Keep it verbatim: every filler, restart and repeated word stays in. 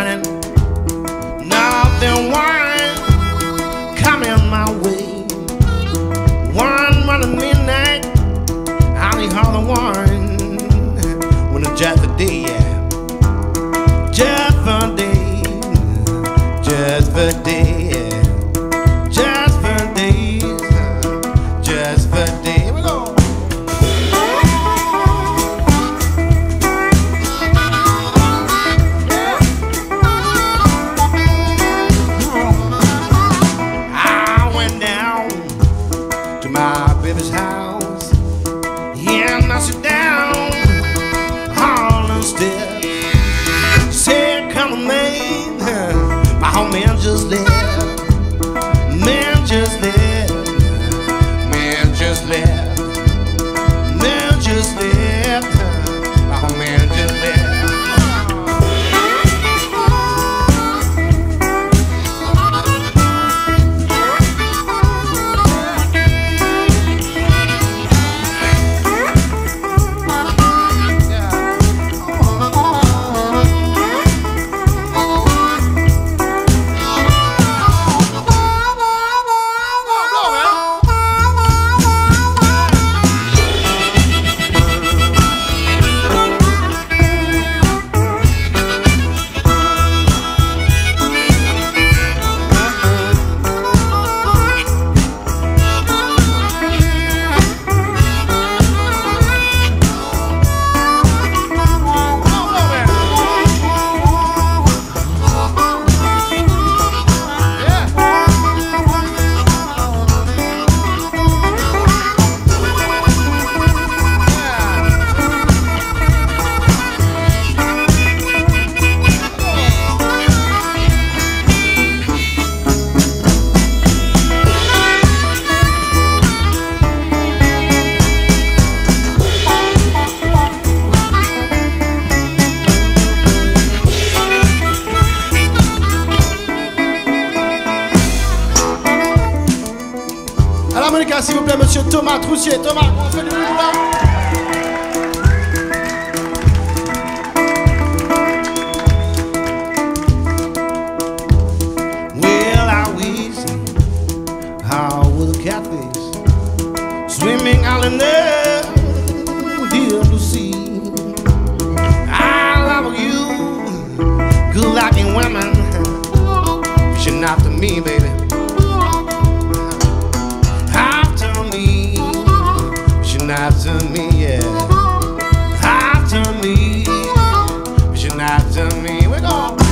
shining, nothing wine coming my way. One running midnight, I need all the one when it's just a day, yeah, just for a day, just for a day, yeah, just for days, just for a day. Here we go. My baby's house, yeah, and I sit down on the steps. She said, come on, man, my whole man just left, man just left, man just left, man just left, my whole man just left. S'il vous plaît, monsieur Thomas Troussier. Thomas, on fait du bruit là. Well, I wish I was a catfish swimming out in the deep blue sea. I love you, good-looking women, fishing after me, baby. After me, yeah, after me, but you're not to me. We're going.